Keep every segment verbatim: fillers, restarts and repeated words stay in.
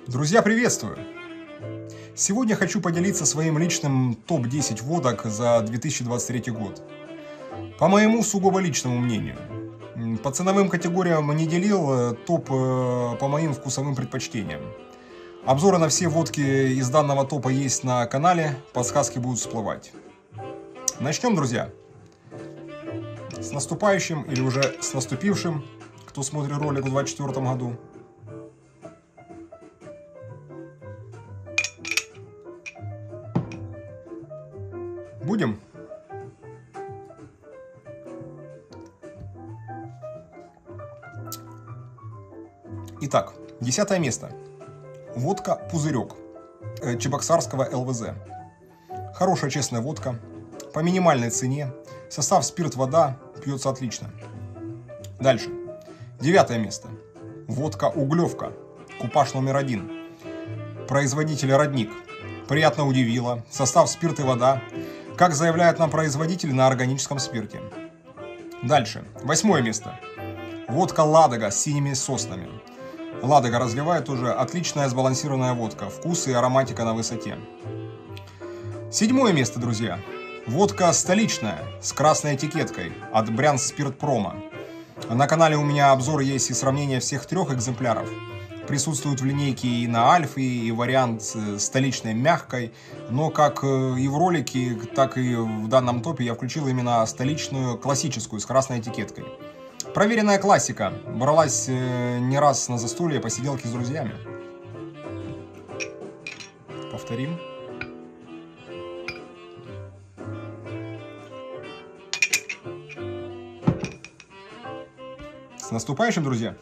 Друзья, приветствую! Сегодня хочу поделиться своим личным топ десять водок за две тысячи двадцать третий год. По моему сугубо личному мнению. По ценовым категориям не делил, топ по моим вкусовым предпочтениям. Обзоры на все водки из данного топа есть на канале, подсказки будут всплывать. Начнем, друзья. С наступающим или уже с наступившим, кто смотрит ролик в двадцать четвёртом году. Будем? Итак, десятое место. Водка «Пузырек» чебоксарского эл вэ зэ. Хорошая честная водка, по минимальной цене, состав спирт-вода, пьется отлично. Дальше. Девятое место. Водка «Углевка», купаж номер один. Производитель «Родник». Приятно удивило. Состав спирт и вода. Как заявляет нам производитель, на органическом спирте. Дальше. Восьмое место. Водка «Ладога» с синими соснами. Ладога разливает уже отличная сбалансированная водка. Вкус и ароматика на высоте. Седьмое место, друзья. Водка «Столичная» с красной этикеткой от Брянск-Спиртпрома. На канале у меня обзор есть и сравнение всех трех экземпляров. Присутствуют в линейке и на Альфе, и вариант столичной мягкой. Но как и в ролике, так и в данном топе я включил именно столичную классическую с красной этикеткой. Проверенная классика. Бралась не раз на застолье, посиделки с друзьями. Повторим. С наступающим, друзья!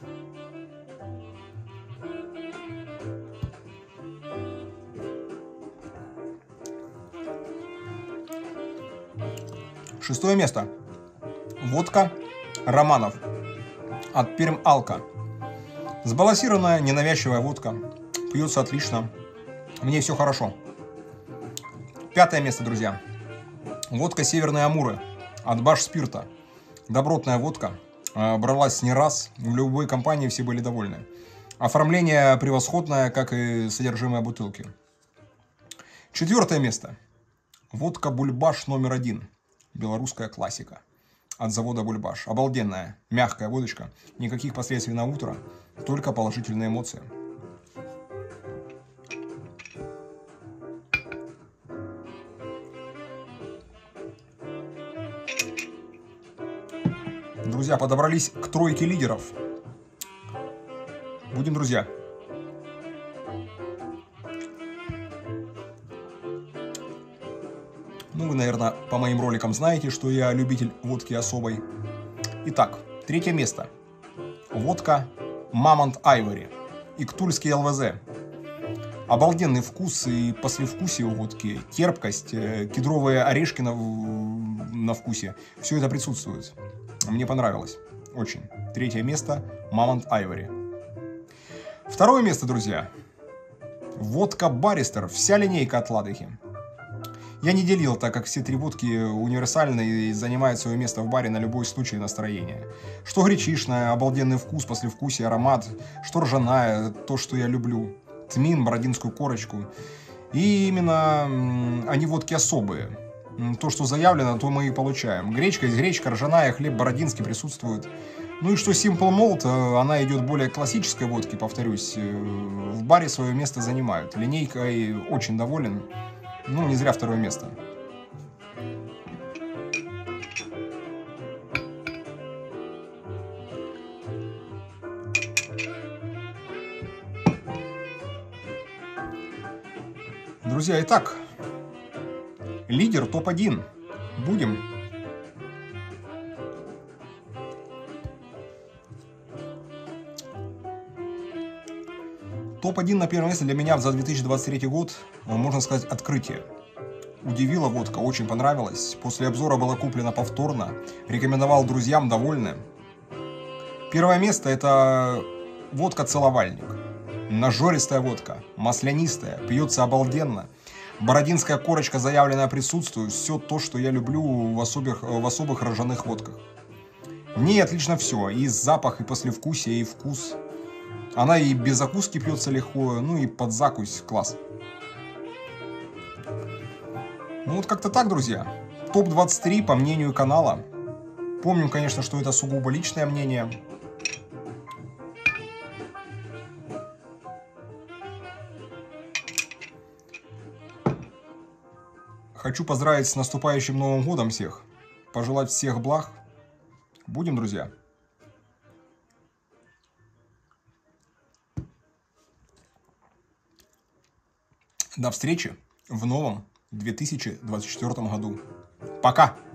Шестое место. Водка «Романов» от Перм-Алко. Сбалансированная, ненавязчивая водка. Пьется отлично. Мне все хорошо. Пятое место, друзья. Водка «Северные Амуры» от Баш-Спирта. Добротная водка. Бралась не раз. В любой компании все были довольны. Оформление превосходное, как и содержимое бутылки. Четвертое место. Водка «Бульбаш» номер один. Белорусская классика. От завода «Бульбаш». Обалденная, мягкая водочка. Никаких последствий на утро. Только положительные эмоции. Друзья, подобрались к тройке лидеров. Будем, друзья. Ну, вы, наверное, по моим роликам знаете, что я любитель водки особой. Итак, третье место. Водка «Мамонт Айвори». Иктульский эл вэ зэ. Обалденный вкус и послевкусие у водки. Терпкость, кедровые орешки на, на вкусе. Все это присутствует. Мне понравилось. Очень. Третье место. «Мамонт Айвори». Второе место, друзья. Водка «Баристер». Вся линейка от Ладоги. Я не делил, так как все три водки универсальны и занимают свое место в баре на любой случай настроения. Что гречишная, обалденный вкус, послевкусие, аромат, что ржаная, то, что я люблю. Тмин, бородинскую корочку. И именно они водки особые. То, что заявлено, то мы и получаем. Гречка есть гречка, ржаная, хлеб бородинский присутствует. Ну и что Simple Malt, она идет более классической водки, повторюсь. В баре свое место занимают. Линейкой очень доволен. Ну, не зря второе место. Друзья, итак, лидер топ один. Будем. топ один на первом месте для меня за две тысячи двадцать третий год, можно сказать, открытие. Удивила водка, очень понравилась. После обзора была куплена повторно. Рекомендовал друзьям, довольны. Первое место — это водка «Целовальник». Нажористая водка, маслянистая, пьется обалденно. Бородинская корочка заявленная присутствует. Все то, что я люблю в особых, в особых ржаных водках. В ней отлично все. И запах, и послевкусие, и вкус. Она и без закуски пьется легко, ну и под закусь класс. Ну вот как-то так, друзья. топ двадцать три по мнению канала. Помним, конечно, что это сугубо личное мнение. Хочу поздравить с наступающим Новым годом всех. Пожелать всех благ. Будем, друзья. До встречи в новом две тысячи двадцать четвёртом году. Пока!